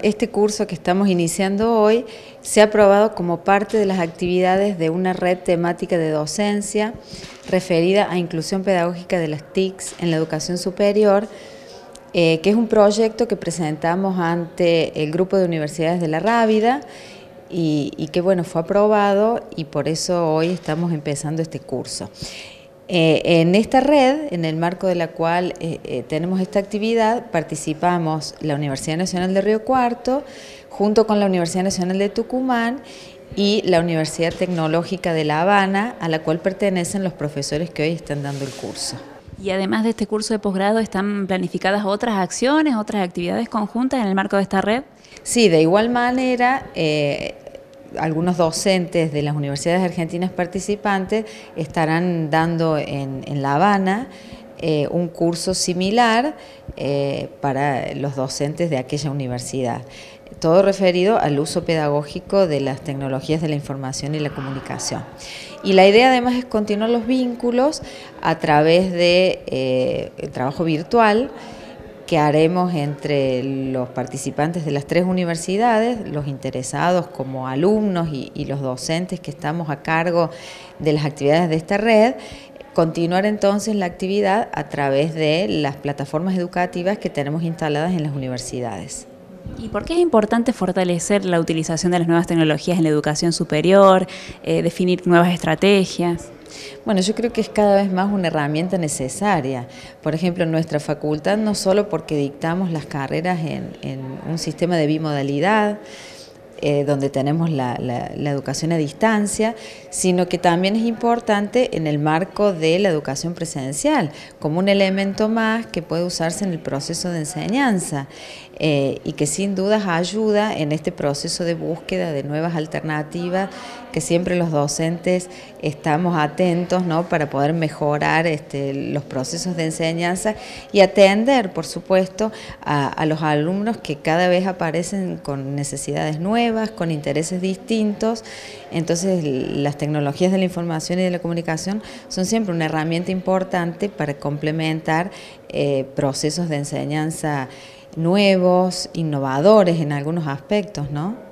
este curso que estamos iniciando hoy se ha aprobado como parte de las actividades de una red temática de docencia referida a inclusión pedagógica de las TICs en la educación superior, que es un proyecto que presentamos ante el grupo de universidades de la Rábida y que bueno, fue aprobado y por eso hoy estamos empezando este curso. En esta red, en el marco de la cual tenemos esta actividad, participamos la Universidad Nacional de Río Cuarto, junto con la Universidad Nacional de Tucumán y la Universidad Tecnológica de La Habana, a la cual pertenecen los profesores que hoy están dando el curso. Y además de este curso de posgrado, ¿están planificadas otras acciones, otras actividades conjuntas en el marco de esta red? Sí, de igual manera, algunos docentes de las universidades argentinas participantes estarán dando en La Habana un curso similar para los docentes de aquella universidad. Todo referido al uso pedagógico de las tecnologías de la información y la comunicación. Y la idea además es continuar los vínculos a través de el trabajo virtual que haremos entre los participantes de las tres universidades, los interesados como alumnos y los docentes que estamos a cargo de las actividades de esta red, continuar entonces la actividad a través de las plataformas educativas que tenemos instaladas en las universidades. ¿Y por qué es importante fortalecer la utilización de las nuevas tecnologías en la educación superior, definir nuevas estrategias? Bueno, yo creo que es cada vez más una herramienta necesaria. Por ejemplo, en nuestra facultad, no solo porque dictamos las carreras en un sistema de bimodalidad, donde tenemos la educación a distancia, sino que también es importante en el marco de la educación presencial, como un elemento más que puede usarse en el proceso de enseñanza y que sin dudas ayuda en este proceso de búsqueda de nuevas alternativas, que siempre los docentes estamos atentos, ¿no?, para poder mejorar los procesos de enseñanza y atender, por supuesto, a los alumnos que cada vez aparecen con necesidades nuevas, con intereses distintos. Entonces, las tecnologías de la información y de la comunicación son siempre una herramienta importante para complementar procesos de enseñanza nuevos, innovadores en algunos aspectos, ¿no?